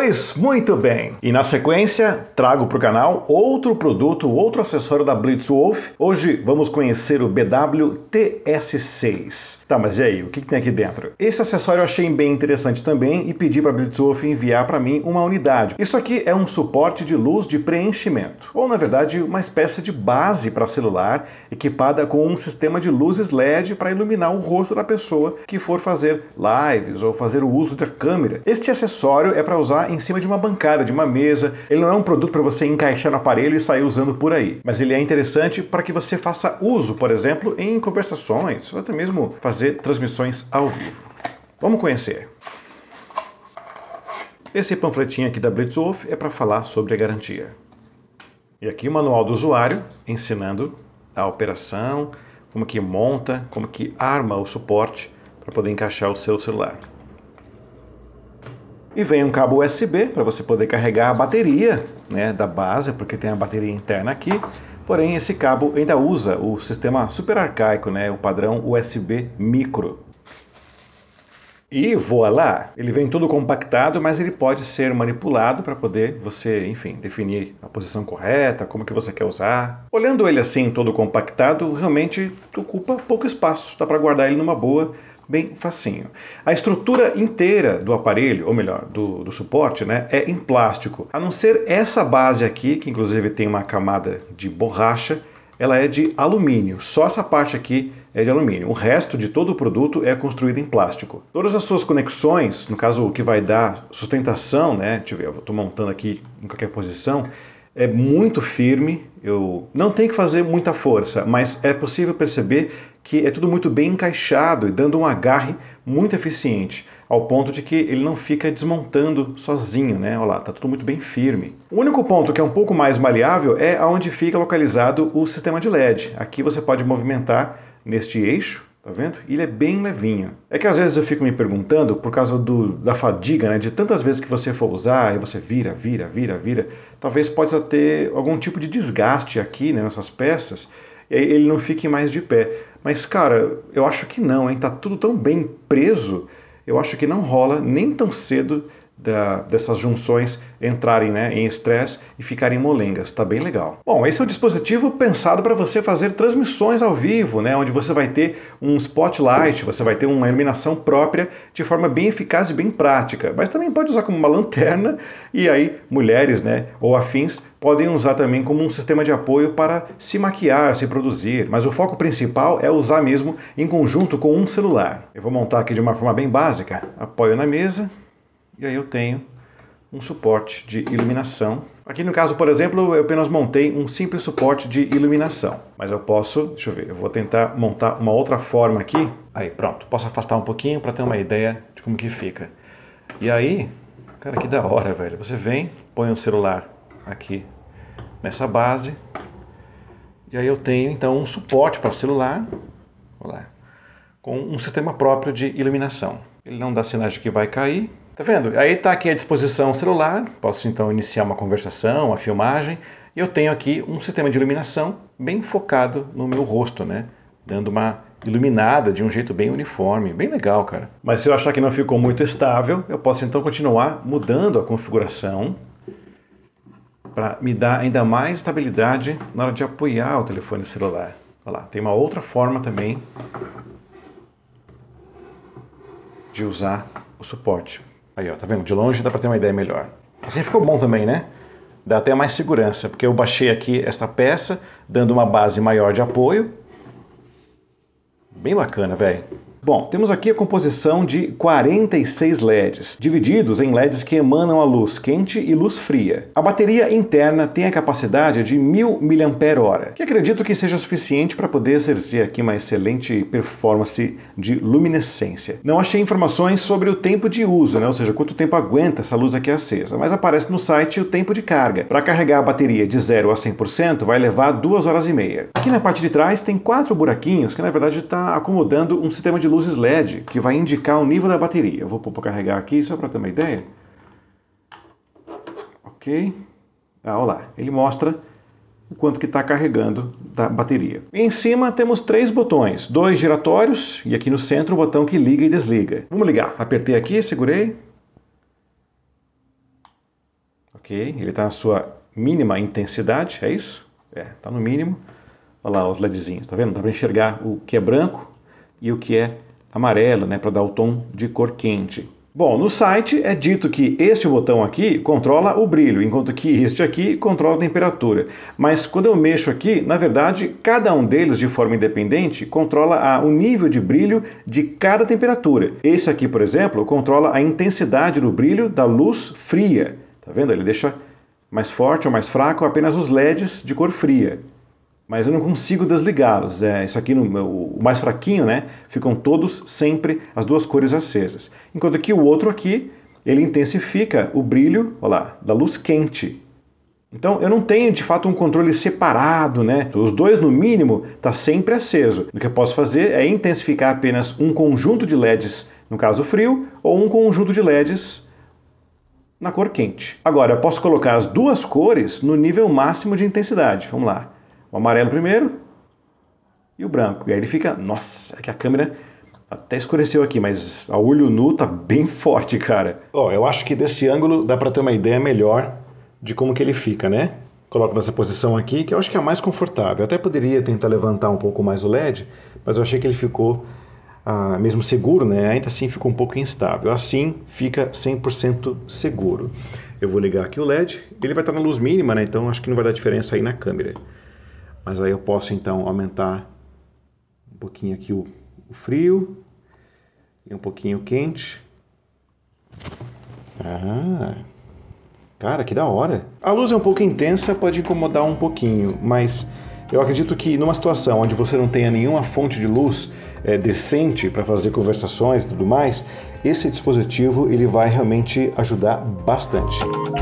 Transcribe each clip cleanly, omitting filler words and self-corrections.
Pois muito bem, e na sequência trago para o canal outro produto, outro acessório da Blitzwolf. Hoje vamos conhecer o BW-TS6. Tá, mas e aí, o que tem aqui dentro? Esse acessório eu achei bem interessante também e pedi para a Blitzwolf enviar para mim uma unidade. Isso aqui é um suporte de luz de preenchimento, ou na verdade uma espécie de base para celular equipada com um sistema de luzes LED para iluminar o rosto da pessoa que for fazer lives ou fazer o uso da câmera. Este acessório é para usar em cima de uma bancada, de uma mesa. Ele não é um produto para você encaixar no aparelho e sair usando por aí, mas ele é interessante para que você faça uso, por exemplo, em conversações, ou até mesmo fazer transmissões ao vivo. Vamos conhecer. Esse panfletinho aqui da Blitzwolf é para falar sobre a garantia. E aqui o manual do usuário ensinando a operação, como que monta, como que arma o suporte para poder encaixar o seu celular. E vem um cabo USB para você poder carregar a bateria, né, da base, porque tem a bateria interna aqui. Porém, esse cabo ainda usa o sistema super arcaico, né, o padrão USB micro. E voilá! Ele vem todo compactado, mas ele pode ser manipulado para poder você, enfim, definir a posição correta, como que você quer usar. Olhando ele assim, todo compactado, realmente ocupa pouco espaço, dá para guardar ele numa boa, bem facinho. A estrutura inteira do aparelho, ou melhor, do suporte, né, é em plástico. A não ser essa base aqui, que inclusive tem uma camada de borracha, ela é de alumínio. Só essa parte aqui é de alumínio. O resto de todo o produto é construído em plástico. Todas as suas conexões, no caso o que vai dar sustentação, né, deixa eu ver, eu estou montando aqui em qualquer posição, é muito firme. Eu não tenho que fazer muita força, mas é possível perceber que é tudo muito bem encaixado e dando um agarre muito eficiente, ao ponto de que ele não fica desmontando sozinho, né? Olha lá, tá tudo muito bem firme. O único ponto que é um pouco mais maleável é onde fica localizado o sistema de LED. Aqui você pode movimentar neste eixo, tá vendo? Ele é bem levinho. É que às vezes eu fico me perguntando, por causa da fadiga, né? De tantas vezes que você for usar e você vira, talvez possa ter algum tipo de desgaste aqui, né, nessas peças, e aí ele não fique mais de pé. Mas, cara, eu acho que não, hein? Tá tudo tão bem preso, eu acho que não rola nem tão cedo dessas junções entrarem, né, em estresse e ficarem molengas. Tá bem legal. Bom, esse é o dispositivo pensado para você fazer transmissões ao vivo, né, onde você vai ter um spotlight, você vai ter uma iluminação própria de forma bem eficaz e bem prática. Mas também pode usar como uma lanterna e aí mulheres, né, ou afins podem usar também como um sistema de apoio para se maquiar, se produzir. Mas o foco principal é usar mesmo em conjunto com um celular. Eu vou montar aqui de uma forma bem básica. Apoio na mesa. E aí eu tenho um suporte de iluminação. Aqui no caso, por exemplo, eu apenas montei um simples suporte de iluminação. Mas eu posso, deixa eu ver, eu vou tentar montar uma outra forma aqui. Aí, pronto, posso afastar um pouquinho para ter uma ideia de como que fica. E aí, cara, que da hora, velho. Você vem, põe o celular aqui nessa base. E aí eu tenho, então, um suporte para celular, olha lá, com um sistema próprio de iluminação. Ele não dá sinais de que vai cair. Tá vendo? Aí tá aqui à disposição o celular, posso então iniciar uma conversação, uma filmagem, e eu tenho aqui um sistema de iluminação bem focado no meu rosto, né? Dando uma iluminada de um jeito bem uniforme, bem legal, cara. Mas se eu achar que não ficou muito estável, eu posso então continuar mudando a configuração para me dar ainda mais estabilidade na hora de apoiar o telefone celular. Olha lá, tem uma outra forma também de usar o suporte. Aí, ó, tá vendo? De longe dá para ter uma ideia melhor. Assim ficou bom também, né? Dá até mais segurança, porque eu baixei aqui essa peça, dando uma base maior de apoio. Bem bacana, velho. Bom, temos aqui a composição de 46 LEDs, divididos em LEDs que emanam a luz quente e luz fria. A bateria interna tem a capacidade de 1000 mAh, que acredito que seja suficiente para poder exercer aqui uma excelente performance de luminescência. Não achei informações sobre o tempo de uso, né? Ou seja, quanto tempo aguenta essa luz aqui acesa, mas aparece no site o tempo de carga. Para carregar a bateria de 0 a 100% vai levar 2 horas e meia. Aqui na parte de trás tem 4 buraquinhos que na verdade está acomodando um sistema de luzes LED, que vai indicar o nível da bateria. Eu vou pôr para carregar aqui, só para ter uma ideia. Ok. Olha lá, ele mostra o quanto que está carregando da bateria. Em cima temos 3 botões, 2 giratórios e aqui no centro o botão que liga e desliga. Vamos ligar. Apertei aqui, segurei. Ok, ele está na sua mínima intensidade, é isso? É, está no mínimo. Olha lá os LEDzinhos, tá vendo? Dá para enxergar o que é branco e o que é amarelo, né, para dar o tom de cor quente. Bom, no site é dito que este botão aqui controla o brilho, enquanto que este aqui controla a temperatura. Mas quando eu mexo aqui, na verdade, cada um deles de forma independente controla o nível de brilho de cada temperatura. Esse aqui, por exemplo, controla a intensidade do brilho da luz fria. Tá vendo? Ele deixa mais forte ou mais fraco apenas os LEDs de cor fria. Mas eu não consigo desligá-los. Esse aqui, o mais fraquinho, né? Ficam todos sempre as duas cores acesas. Enquanto que o outro aqui, ele intensifica o brilho, olha lá, da luz quente. Então eu não tenho de fato um controle separado, né? Os dois no mínimo está sempre aceso. O que eu posso fazer é intensificar apenas um conjunto de LEDs, no caso frio, ou um conjunto de LEDs na cor quente. Agora eu posso colocar as duas cores no nível máximo de intensidade. Vamos lá. O amarelo primeiro e o branco. E aí ele fica... Nossa, é que a câmera até escureceu aqui, mas a olho nu tá bem forte, cara. Ó, eu acho que desse ângulo dá pra ter uma ideia melhor de como que ele fica, né? Coloco nessa posição aqui, que eu acho que é a mais confortável. Eu até poderia tentar levantar um pouco mais o LED, mas eu achei que ele ficou mesmo seguro, né? Ainda assim ficou um pouco instável. Assim fica 100% seguro. Eu vou ligar aqui o LED. Ele vai estar na luz mínima, né? Então acho que não vai dar diferença aí na câmera. Mas aí eu posso então aumentar um pouquinho aqui o frio e um pouquinho o quente. Cara, que da hora! A luz é um pouco intensa, pode incomodar um pouquinho, mas eu acredito que numa situação onde você não tenha nenhuma fonte de luz decente para fazer conversações e tudo mais, esse dispositivo ele vai realmente ajudar bastante.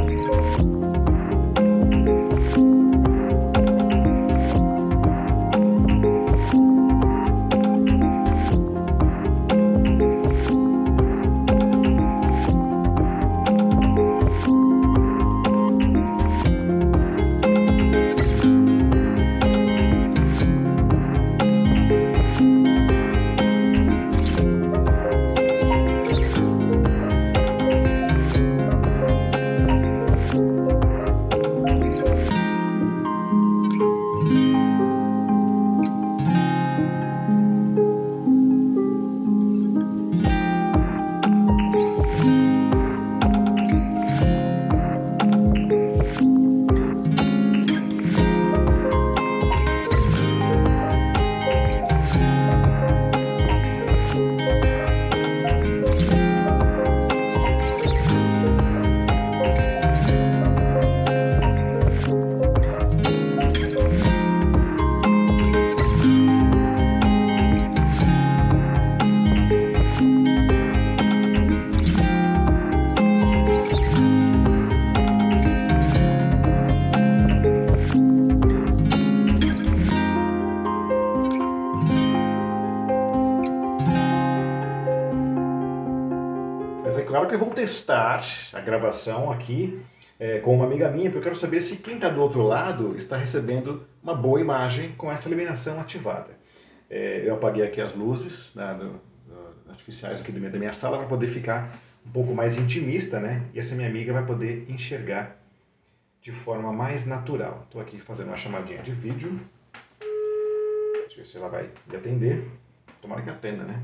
Mas é claro que eu vou testar a gravação aqui com uma amiga minha, porque eu quero saber se quem está do outro lado está recebendo uma boa imagem com essa iluminação ativada. Eu apaguei aqui as luzes artificiais aqui da minha sala para poder ficar um pouco mais intimista, né? E essa minha amiga vai poder enxergar de forma mais natural. Estou aqui fazendo uma chamadinha de vídeo. Deixa eu ver se ela vai me atender. Tomara que atenda, né?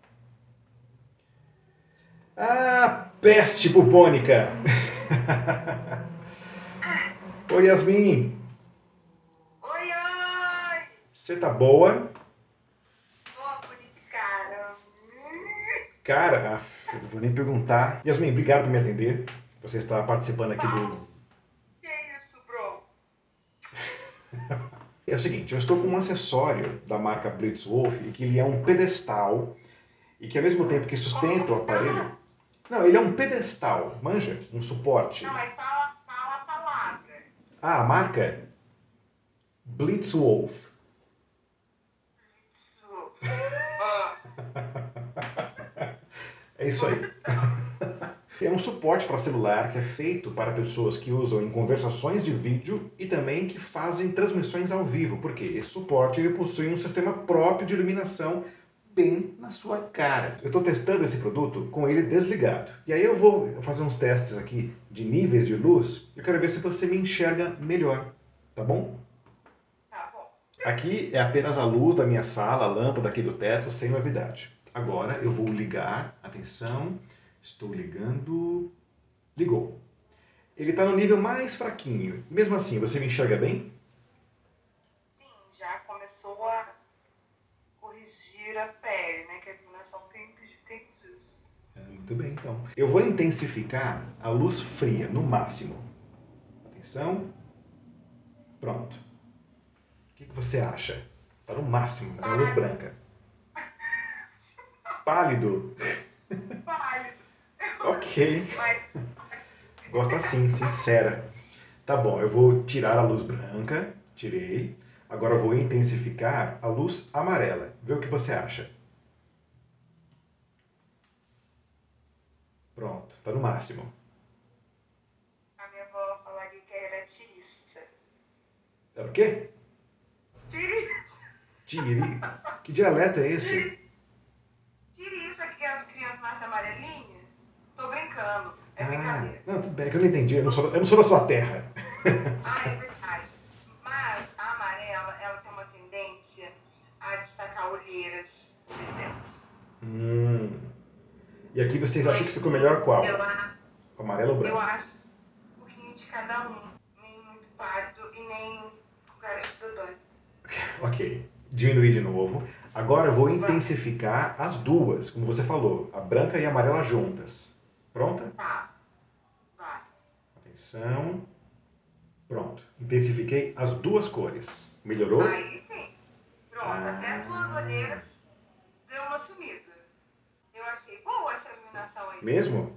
Ah, peste bubônica! Oi, Yasmin! Oi, oi! Você tá boa? Ó, bonito, cara. Cara, eu não vou nem perguntar. Yasmin, obrigado por me atender. Você está participando aqui do... Que isso, bro? É o seguinte, eu estou com um acessório da marca Blitzwolf, que ele é um pedestal e que ao mesmo tempo que sustenta o aparelho... Não, ele é um pedestal, manja? Um suporte. Não, mas fala a palavra. Ah, a marca? Blitzwolf. Isso. Ah, É isso aí. É um suporte para celular que é feito para pessoas que usam em conversações de vídeo e também que fazem transmissões ao vivo, porque esse suporte ele possui um sistema próprio de iluminação bem na sua cara. Eu estou testando esse produto com ele desligado. E aí eu vou fazer uns testes aqui de níveis de luz. Eu quero ver se você me enxerga melhor, tá bom? Tá bom. Aqui é apenas a luz da minha sala, a lâmpada aqui do teto, sem novidade. Agora eu vou ligar, atenção, estou ligando, ligou. Ele está no nível mais fraquinho. Mesmo assim, você me enxerga bem? Sim, já começou a corrigir a pele, né? Que a iluminação tem disso. Muito bem, então. Eu vou intensificar a luz fria, no máximo. Atenção. Pronto. O que você acha? Está no máximo, mas é a luz branca. Pálido. Pálido. Ok. Mas Gosta assim, sincera. Tá bom, eu vou tirar a luz branca. Tirei. Agora eu vou intensificar a luz amarela. Vê o que você acha. Pronto, tá no máximo. a minha avó falaria que era tirista. Era o quê? Tirista. Tiri. Que dialeto é esse? Tirista, que as crianças nascem amarelinhas. Tô brincando. É brincadeira. Não, tudo bem, é que eu não entendi. Eu não sou da sua terra. Ah, é verdade. Mas a amarela, ela tem uma tendência a destacar olheiras, por exemplo. E aqui você acha que ficou melhor qual? Ela, Amarelo ou eu branco? acho um pouquinho de cada um. Nem muito pálido e nem com cara de dodói. Ok. Diminuir de novo. Agora eu vou intensificar as duas, como você falou. A branca e a amarela juntas. Pronta? Tá. Vai. Atenção. Pronto. Intensifiquei as duas cores. Melhorou? Aí sim. Pronto, até as duas olheiras deu uma sumida. Eu achei boa essa iluminação aí. Mesmo?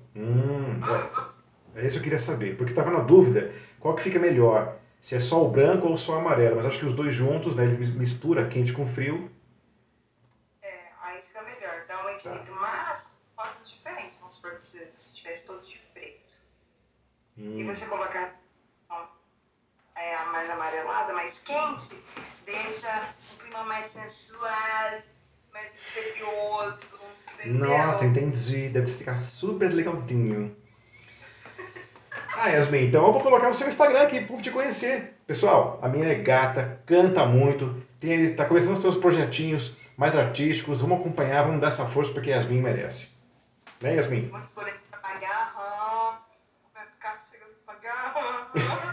É isso que eu queria saber. Porque estava na dúvida qual que fica melhor. Se é só o branco ou só o amarelo. Mas acho que os dois juntos, né? Ele mistura quente com frio. É, aí fica melhor, dá um equilíbrio, mas costas diferentes, vamos supor que se tivesse todo de preto. E você colocar a mais amarelada, mais quente, deixa um clima mais sensual, mais misterioso, entendeu? Nossa, entendi. Deve ficar super legalzinho. Yasmin, então eu vou colocar o seu Instagram aqui para te conhecer. Pessoal, a minha é gata, canta muito, tá começando os seus projetinhos mais artísticos. Vamos acompanhar, vamos dar essa força porque a Yasmin merece. Né, Yasmin? Vamos poder pagar, vai ficar chegando a pagar.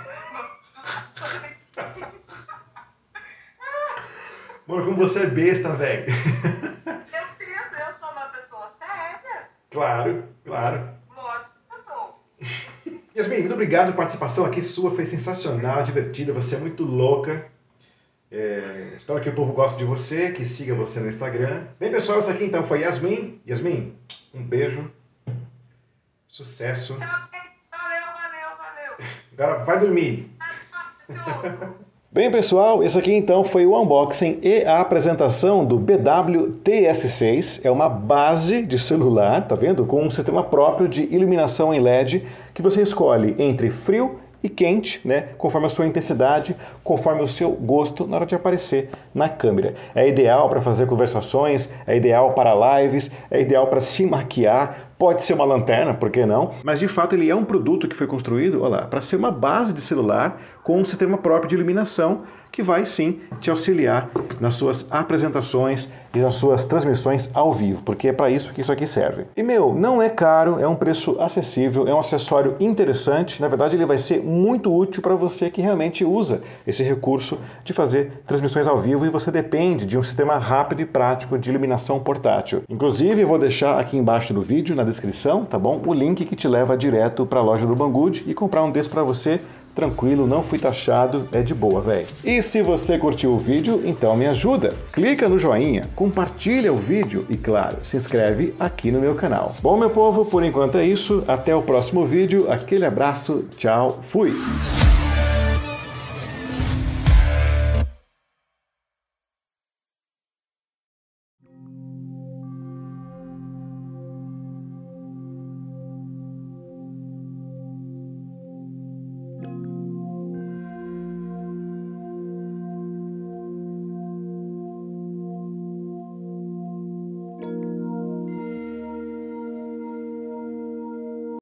Mano, como você é besta, velho. Eu entendo, eu sou uma pessoa séria. Claro, claro. Lógico que eu sou. Yasmin, muito obrigado. A participação aqui sua foi sensacional, divertida. Você é muito louca. Espero que o povo goste de você, que siga você no Instagram. Bem, pessoal, isso aqui então foi Yasmin. Yasmin, um beijo. Sucesso. Tchau, gente. Valeu. Agora vai dormir. Tchau. Bem, pessoal, esse aqui então foi o unboxing e a apresentação do BW-TS6. É uma base de celular, tá vendo? Com um sistema próprio de iluminação em LED que você escolhe entre frio e quente, né? Conforme a sua intensidade, conforme o seu gosto na hora de aparecer na câmera. É ideal para fazer conversações, é ideal para lives, é ideal para se maquiar, pode ser uma lanterna, por que não? Mas de fato ele é um produto que foi construído, olha lá, para ser uma base de celular com um sistema próprio de iluminação que vai sim te auxiliar nas suas apresentações e nas suas transmissões ao vivo, porque é para isso que isso aqui serve. E não é caro, é um preço acessível, é um acessório interessante, na verdade ele vai ser muito útil para você que realmente usa esse recurso de fazer transmissões ao vivo e você depende de um sistema rápido e prático de iluminação portátil. Inclusive eu vou deixar aqui embaixo do vídeo, na descrição, tá bom? O link que te leva direto para a loja do Banggood e comprar um desses para você. Tranquilo, não fui taxado, é de boa, velho. E se você curtiu o vídeo, então me ajuda. Clica no joinha, compartilha o vídeo e, claro, se inscreve aqui no meu canal. Bom, meu povo, por enquanto é isso. Até o próximo vídeo. Aquele abraço, tchau, fui!